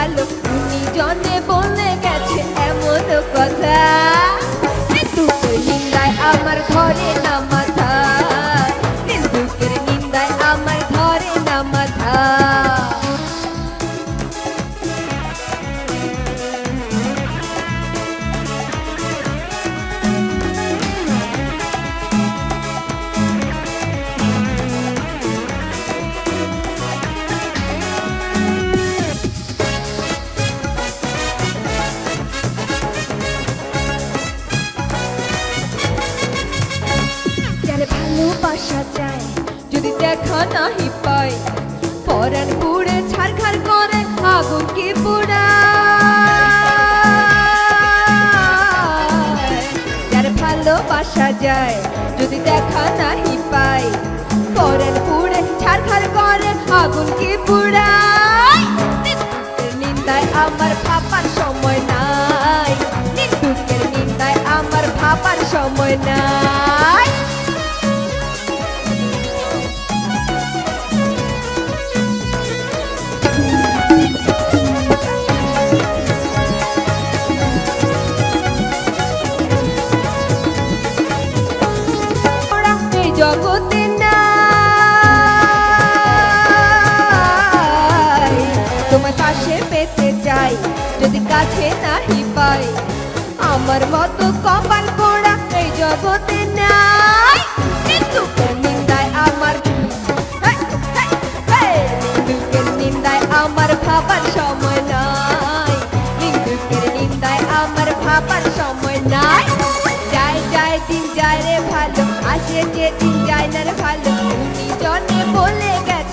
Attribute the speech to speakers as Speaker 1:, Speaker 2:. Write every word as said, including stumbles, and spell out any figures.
Speaker 1: ভালো উনি জনে বলে গেছে এমন কথা দুঃখের নিন্দায় আমার ধরে না মাথা দুঃখের নিন্দায় আমার ধরে না মাথা ভালোবাসা যায় যদি দেখা নাহি পায় পরাণ পুড়ে ছারখার করে আগুন কি পোড়ায় যার ভালোবাসা যায় যদি দেখা নাহি পায় পরাণ পুড়ে ছারখার করে আগুন কি পোড়ায় নিন্দায় আমার ভাবার সময় নাই দুঃখের নিন্দায় আমার ভাবার সময় নাই জগতে নাই তোমার পাশে পেতে চাই যদি কাছে নাহি পাই আমার মতো কপাল পোড়া এই জগতে নাই দুঃখের নিন্দায় আমার দুঃখের নিন্দায় আমার ভাবার সময় নাই দুঃখের নিন্দায় আমার ভাবার সময় নাই যায় যায় দিন যায় রে ভালো আসে যে দিন যায় না রে ভালো উনি জনে বলে গেছে